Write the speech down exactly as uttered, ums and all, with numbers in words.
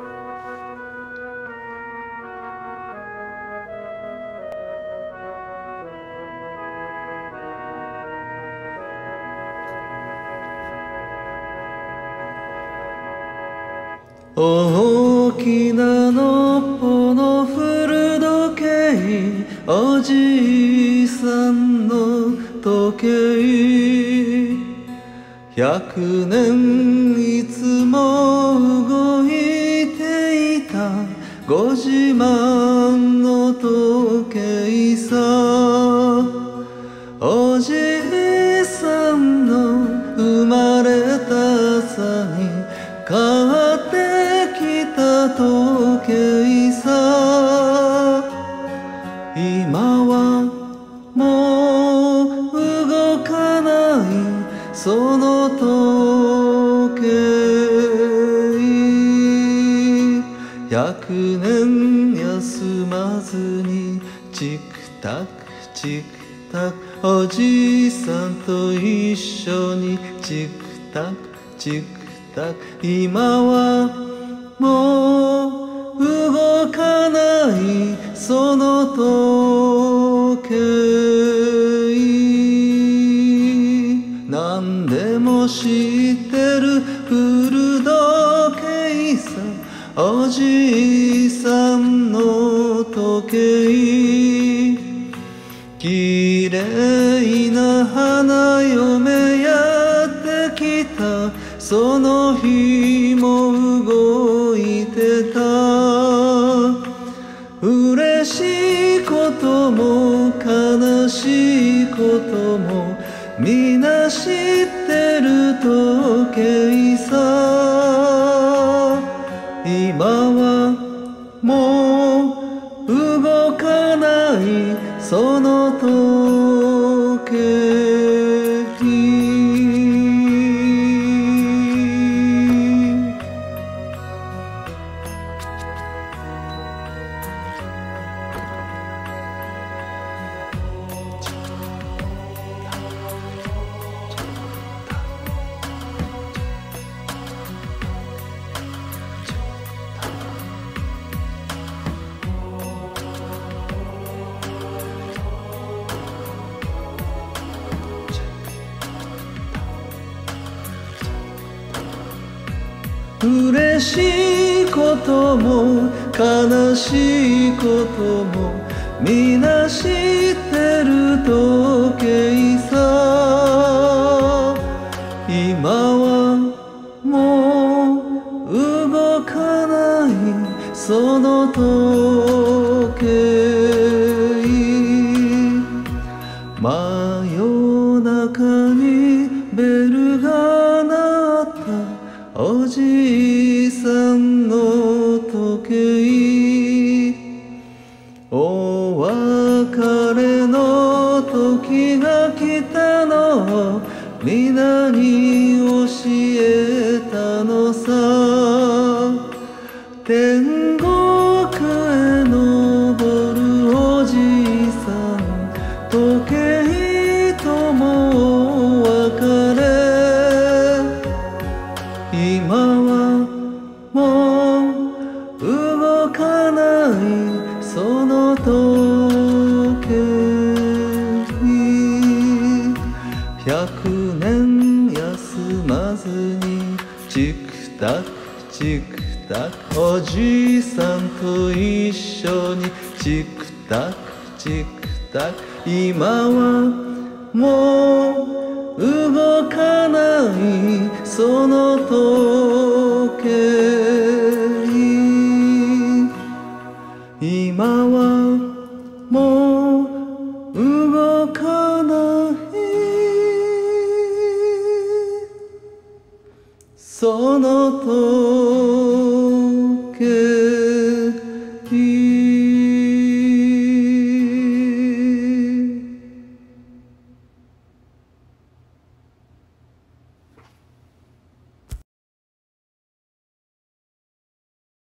大きなのっぽの古時計、おじいさんの時計、百年いつも動いていたご自慢の時計さ。おじいさんの生まれた朝に買ってきた時計さ。今はもう動かないその時計、百年休まずにチクタクチクタク、おじいさんと一緒にチクタクチクタク、今はもう動かないその時計、何でも知ってる古時計さ。おじいさんの時計、きれいな花嫁やってきたその日も動いてた。嬉しいことも悲しいことも皆知ってる時計さ。今はもう動かないその時計、嬉しいことも悲しいことも皆知ってる時計さ。今はもう動かないその時計、真夜中にベルが鳴ったおじいさんの時計、お別れの時が来たのを皆に教えたのさ。天国へ昇るおじいさん、時計ともお別れ、今はもう動かないその時計、百年休まずにチクタクチクタク、おじいさんと一緒にチクタクチクタク、今はもう動かないその時計、今はもう動かないその時計。